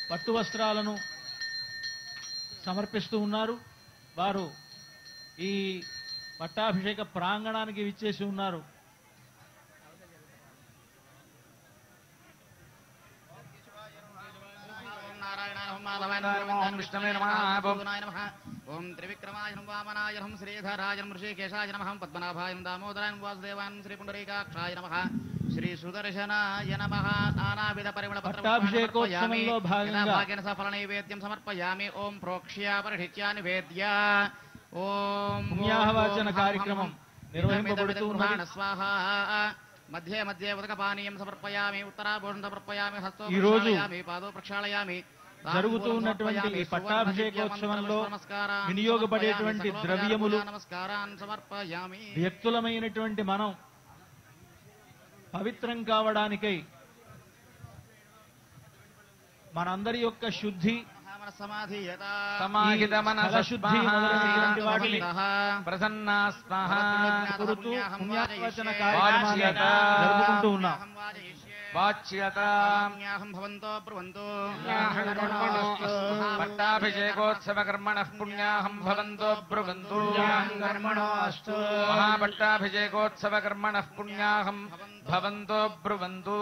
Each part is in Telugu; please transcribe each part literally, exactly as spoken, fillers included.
పట్టు వస్త్రాలను సమర్పిస్తూ ఉన్నారు. వారు ఈ పట్టాభిషేక ప్రాంగణానికి విచ్చేసి ఉన్నారు. ఓం విష్ణవే నమః ఓం త్రివిక్రమాయ నమః వామనాయ నమః శ్రీధరాయ నమః ఋషికేశాయ నమః పద్మనాభాయ నమః దామోదరాయ నమః వాసుదేవాయ నమః శ్రీ పుండరీకాక్షాయ నమః శ్రీ సుదర్శనాయ నమః నానావిధ పరిమళ పట్టాభిషేకోత్సవంలో భాగంగా సఫల నైవేద్యం సమర్పయామి. ఓం ప్రోక్ష్య పరిహిత్య నివేద్య ఓం పుణ్యాహవాచన కార్యక్రమం నిర్వహింపబడుతూ ఉన్నది. స్వాహ మధ్య మధ్య ఉదకపానీయం సమర్పయామి. ఉత్తరాభూషణ సమర్పయామి. హస్తో ఈరోజు ప్రక్షాళయామి. పాదో ప్రక్షాళయామి. జరుగుతూ ఉన్నటువంటి ఈ పట్టాభిషేకోత్సవంలో వినియోగపడేటువంటి ద్రవ్యములు వ్యక్తులమైనటువంటి మనం పవిత్రం కావడానికై మనందరి యొక్క శుద్ధి సమాహిత శుద్ధి మొదలైనటువంటి వాటిని ప్రసన్నా స్వాహ కురుతూ పుణ్యాహవచన కార్యక్రమాన్ని జరుపుకుంటూ ఉన్నాం. వాచ్యతాహం భవంతో బ్రువంతో పట్టాభిషేకోత్సవ కర్మణః పుణ్యాహం భవంతో బ్రువంతో మహాపట్టాభిషేకోత్సవ కర్మణః పుణ్యాహం భవంతో బ్రువంతో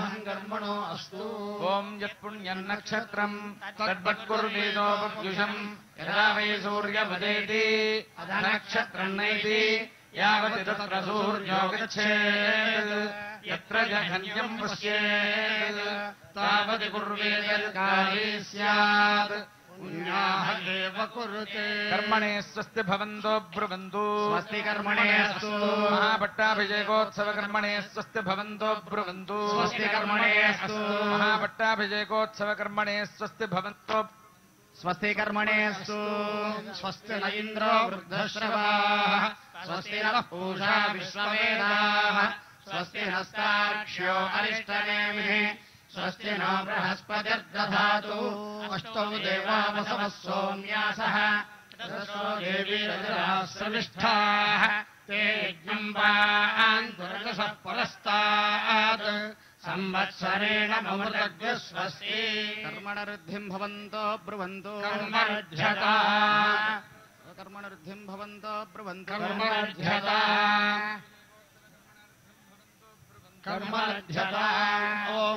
ఓం యత్పుణ్యం నక్షత్రం తద్వత్కుర్వేదో వృత్యుషం యదా వై సూర్యముదేతి నక్షత్రం నైతి యావతి తత్ర సూర్యో గచ్ఛేత్ యత్ర జఘన్యం పశ్యేత్ తావతి కుర్వేదర్కారీ స్యాత్ పుణ్యాః ఏవ కురుతే. కర్మణే స్వస్తి భవంతో బ్రువంతు. స్వస్తి కర్మణే అస్తు. మహాపట్టాభిషేకోత్సవ కర్మణే స్వస్తి భవంతో బ్రువంతు. స్వస్తి కర్మణే అస్తు. మహాపట్టాభిషేకోత్సవ కర్మణే స్వస్తి భవంతో. స్వస్తి కర్మణేస్తు. స్వస్తి న ఇంద్రో వృద్ధశ్రవాః. స్వస్తి నః పూషా విశ్వవేదాః. స్వస్తి నస్తార్క్ష్యో అరిష్టనేమిః. స్వస్తి నో బృహస్పతిర్దధాతు. అష్టౌ దేవావసవః సోమ్యాసః. చతుర్షో దేవీరజరాः శ్రవిష్ఠాः. ते यज्ञं वान्तुर्दशः पुरस्तात् संवत्सरेण ममृतज्ञः स्वस्ति. कर्मणऋद्धिं भवन्तो ब्रुवन्तो. कर्मऋध्यता. कर्मणऋद्धिं भवन्तो ब्रुवन्तो. कर्मऋध्यता. कर्मऋध्यता. ॐ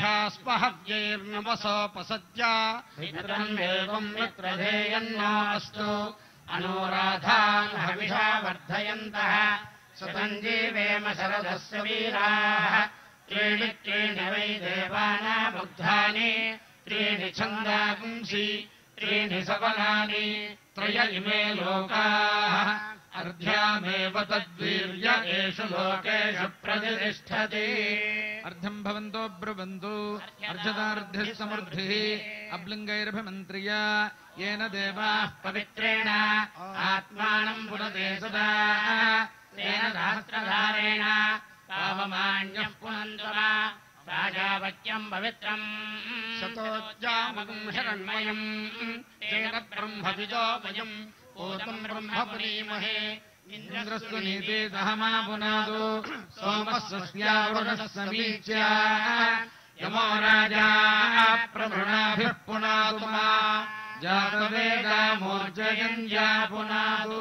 अर्ध्यास्पहव्यैर्नवसोपसद्या मित्रं देवं मित्रधेयन्नो अस्तु. अनुराधान् हविषा वर्धयन्तः सुतञ्जीवेम शरदस्य वीराः. त्रीणि त्रीणि वै देवानामुग्धानि. त्रीणि छन्दांसि त्रीणि सवनानि. त्रय इमे लोकाः अर्ध्यामेव तद्वीर्य एषु लोकेषु प्रतिष्ठति. अर्धं भवन्तो ब्रुवन्तु. अर्धदार्ध्यः समृद्धिः अब्लिङ्गैरभिमन्त्र्य येन देवाः पवित्रेण आत्मानं पुनते सदा. तेन सहस्रधारेण पावमान्यः पुनन्दमा. राजावत्यम् पवित्रम् शतोज्जामगम् हिरण्मयम्. तेन ब्रह्मविदोमयम् पूतम् ब्रह्म पुरीमहे. इन्द्रस्तु नीते सहमा पुनादो. सोमः स्वस्यावरुणः समीच्य यमो राजा प्रभृणाभिः पुनातु मा. जातवेदा मूर्जयन्या पुनातु.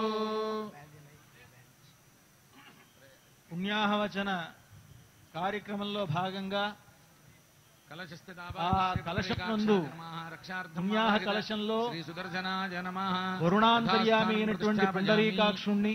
పుణ్యాహవచన కార్యక్రమంలో భాగంగా ఆ కలశం నందు పుణ్యాహ కలశంలో వరుణాంతర్యామి అయినటువంటి పుండరీకాక్షుణ్ణి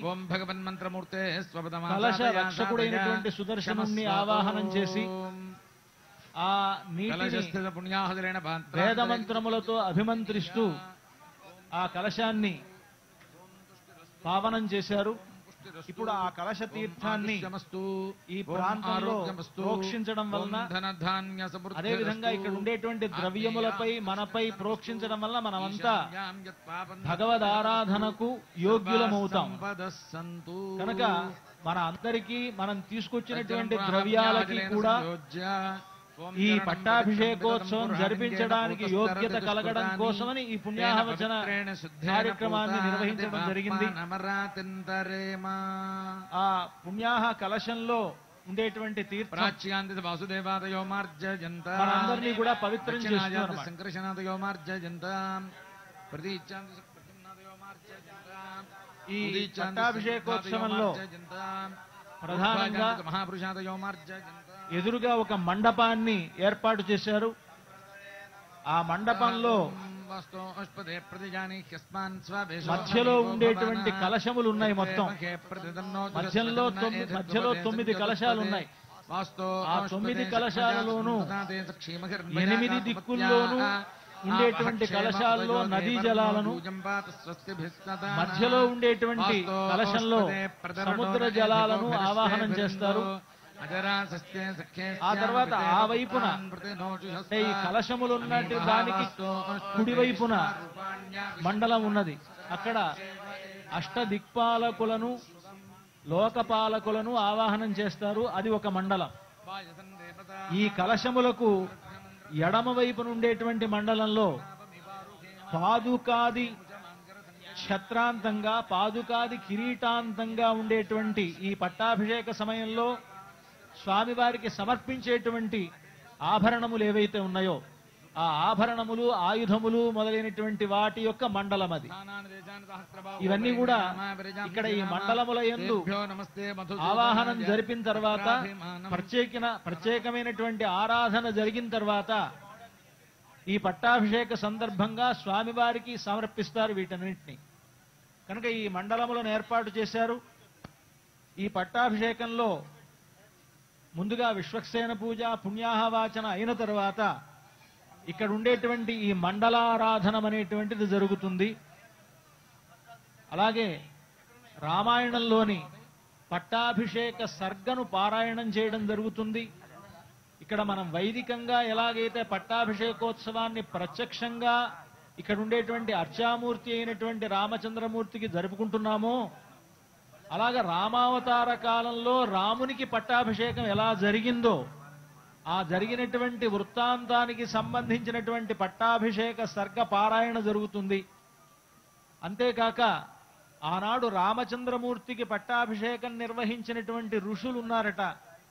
కలశ రక్షకుడైనటువంటి సుదర్శనుణ్ణి ఆవాహనం చేసి ఆ నీటిని వేదమంత్రములతో అభిమంత్రిస్తూ ఆ కలశాన్ని పావనం చేశారు. ఇప్పుడు ఆ కలశ తీర్థాన్ని ఈ ప్రాంతంలో ప్రోక్షించడం వలన, అదేవిధంగా ఇక్కడ ఉండేటువంటి ద్రవ్యములపై మనపై ప్రోక్షించడం వల్ల మనమంతా భగవద్ ఆరాధనకు యోగ్యులమవుతాం. కనుక మన అందరికీ మనం తీసుకొచ్చినటువంటి ద్రవ్యాలకి కూడా ఈ పట్టాభిషేకోత్సవం జరిపించడానికి యోగ్యత కలగడం కోసమని ఈ పుణ్యాహవచన కార్యక్రమాన్ని నిర్వహించడం జరిగింది. ఆ పుణ్యాహ కలశంలో ఉండేటువంటి తీర్థం ప్రాచ్యాంతి వాసుదేవాదయో మార్జయంత మనందరినీ కూడా పవిత్రం చేస్తున్నారు. సంకర్షణాదయో మార్జయంత ప్రతీచ్యాంతి ప్రతిమ్నాదయో మార్జయంత ఈ పట్టాభిషేకోత్సవంలో ప్రధానంగా మహాపురుషాదయో మార్జయంత ఎదురుగా ఒక మండపాన్ని ఏర్పాటు చేశారు. ఆ మండపంలో మధ్యలో ఉండేటువంటి కలశములు ఉన్నాయి. మొత్తం మధ్యలో తొమ్మిది మధ్యలో తొమ్మిది కలశాలు ఉన్నాయి. ఆ తొమ్మిది కలశాలలోనూ ఎనిమిది దిక్కుల్లోనూ ఉండేటువంటి కలశాల్లో నదీ జలాలను, మధ్యలో ఉండేటువంటి కలశంలో సముద్ర జలాలను ఆవాహనం చేస్తారు. ఆ తర్వాత ఆ వైపున ఈ కలశములు ఉన్నట్టు దానికి కుడివైపున మండలం ఉన్నది. అక్కడ అష్ట దిక్పాలకులను, లోకపాలకులను ఆవాహనం చేస్తారు. అది ఒక మండలం. ఈ కలశములకు ఎడమ వైపున ఉండేటువంటి మండలంలో పాదుకాది ఛత్రాంతంగా, పాదుకాది కిరీటాంతంగా ఉండేటువంటి ఈ పట్టాభిషేక సమయంలో స్వామివారికి సమర్పించేటువంటి ఆభరణములు ఏవైతే ఉన్నాయో ఆ ఆభరణములు, ఆయుధములు మొదలైనటువంటి వాటి యొక్క మండలం అది. ఇవన్నీ కూడా ఇక్కడ ఈ మండలముల యందు ఆవాహనం జరిపిన తర్వాత ప్రత్యేకిన ప్రత్యేకమైనటువంటి ఆరాధన జరిగిన తర్వాత ఈ పట్టాభిషేక సందర్భంగా స్వామివారికి సమర్పిస్తారు వీటన్నింటినీ. కనుక ఈ మండలములను ఏర్పాటు చేశారు. ఈ పట్టాభిషేకంలో ముందుగా విశ్వక్సేన పూజ, పుణ్యాహవాచన అయిన తర్వాత ఇక్కడ ఉండేటువంటి ఈ మండలారాధనం అనేటువంటిది జరుగుతుంది. అలాగే రామాయణంలోని పట్టాభిషేక సర్గను పారాయణం చేయడం జరుగుతుంది. ఇక్కడ మనం వైదికంగా ఎలాగైతే పట్టాభిషేకోత్సవాన్ని ప్రత్యక్షంగా ఇక్కడ ఉండేటువంటి అర్చామూర్తి అయినటువంటి రామచంద్రమూర్తికి జరుపుకుంటున్నామో అలాగా రామావతార కాలంలో రామునికి పట్టాభిషేకం ఎలా జరిగిందో ఆ జరిగినటువంటి వృత్తాంతానికి సంబంధించినటువంటి పట్టాభిషేక సర్గ పారాయణ జరుగుతుంది. అంతేకాక ఆనాడు రామచంద్రమూర్తికి పట్టాభిషేకం నిర్వహించినటువంటి ఋషులు ఉన్నారట.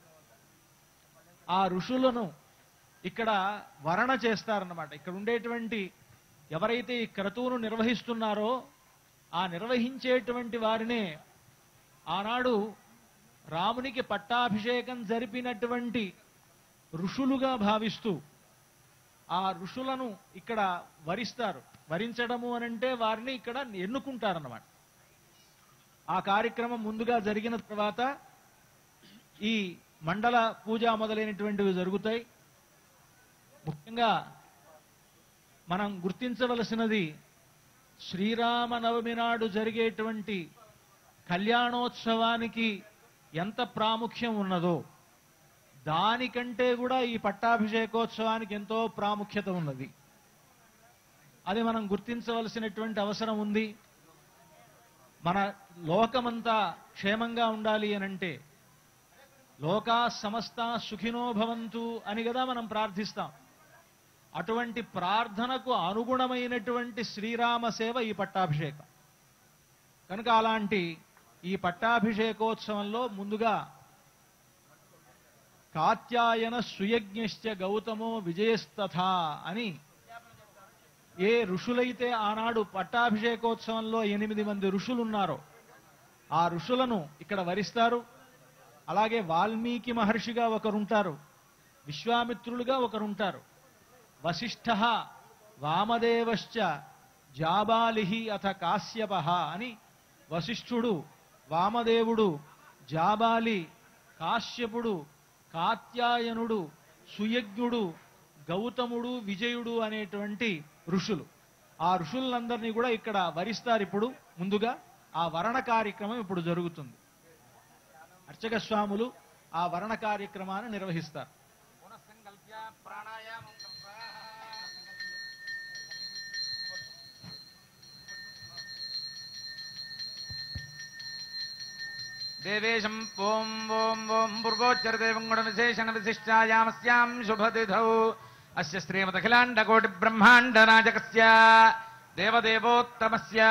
ఆ ఋషులను ఇక్కడ వర్ణ చేస్తారన్నమాట. ఇక్కడ ఉండేటువంటి ఎవరైతే ఈ క్రతువును నిర్వహిస్తున్నారో ఆ నిర్వహించేటువంటి వారినే ఆనాడు రామునికి పట్టాభిషేకం జరిపినటువంటి ఋషులుగా భావిస్తూ ఆ ఋషులను ఇక్కడ వరిస్తారు. వరించడము అనంటే వారిని ఇక్కడ ఎన్నుకుంటారన్నమాట. ఆ కార్యక్రమం ముందుగా జరిగిన తర్వాత ఈ మండల పూజ మొదలైనటువంటివి జరుగుతాయి. ముఖ్యంగా మనం గుర్తించవలసినది శ్రీరామనవమి నాడు జరిగేటువంటి కళ్యాణోత్సవానికి ఎంత ప్రాముఖ్యం ఉన్నదో దానికంటే కూడా ఈ పట్టాభిషేకోత్సవానికి ఎంతో ప్రాముఖ్యత ఉన్నది. అది మనం గుర్తించవలసినటువంటి అవసరం ఉంది. మన లోకమంతా క్షేమంగా ఉండాలి అనంటే లోకా సమస్త సుఖినో భవంతు అని కదా మనం ప్రార్థిస్తాం. అటువంటి ప్రార్థనకు అనుగుణమైనటువంటి శ్రీరామ సేవ ఈ పట్టాభిషేకం. కనుక అలాంటి ఈ పట్టాభిషేకోత్సవంలో ముందుగా కాత్యాయన సుయజ్ఞశ్చ గౌతమో విజయస్తథా అని ఏ ఋషులైతే ఆనాడు పట్టాభిషేకోత్సవంలో ఎనిమిది మంది ఋషులు ఉన్నారో ఆ ఋషులను ఇక్కడ వరిస్తారు. అలాగే వాల్మీకి మహర్షిగా ఒకరుంటారు, విశ్వామిత్రులుగా ఒకరుంటారు, వశిష్ఠ, వామదేవశ్చ, జాబాలిహి అథ కాశ్యప అని వశిష్ఠుడు, వామదేవుడు, జాబాలి, కాశ్యపుడు, కాత్యాయనుడు, సుయజ్ఞుడు, గౌతముడు, విజయుడు అనేటువంటి ఋషులు. ఆ ఋషులందరినీ కూడా ఇక్కడ వరిస్తారు. ఇప్పుడు ముందుగా ఆ వరణ కార్యక్రమం ఇప్పుడు జరుగుతుంది. అర్చక స్వాములు ఆ వరణ కార్యక్రమాన్ని నిర్వహిస్తారు. దేవేశం ఓం ఓం ఓం పూర్వోచ్చరదేవం గుణవిశేషణ విశిష్టాయామస్యాం శుభతిథౌ అస్య శ్రీమదఖిలాండకోటి బ్రహ్మాండ నాయకస్య దేవదేవోత్తమస్య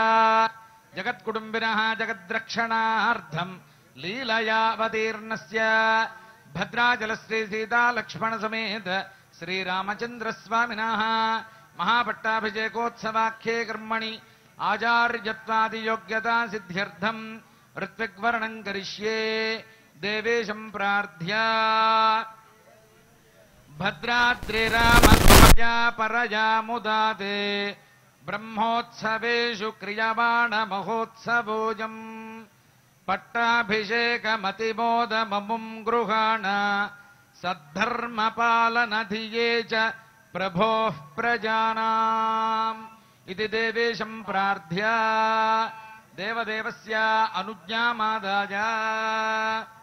జగత్కుటుంబినః జగద్రక్షణార్థం లీలయావతీర్ణస్య भद्राचल श्री सीता लक्ष्मण समेत श्रीरामचंद्र स्वामिनः महापट्टाभिषेकोत्सवाख्ये कर्मणि आचार्यत्वादि योग्यता सिद्ध्यर्थम ऋत्विग्वर्णं करिष्ये देवेशं प्रार्थ्य भद्राद्रिरामध्वजा परया मुदाते ब्रह्मोत्सवेषु क्रियमाण महोत्सवोऽयम् पट्टाभिषेकमतिमोदममुं गृहाण सद्धर्मपालनधिये च प्रभोः प्रजानाम् इति देवेशं प्रार्थ्य देवदेवस्य अनुज्ञामादाय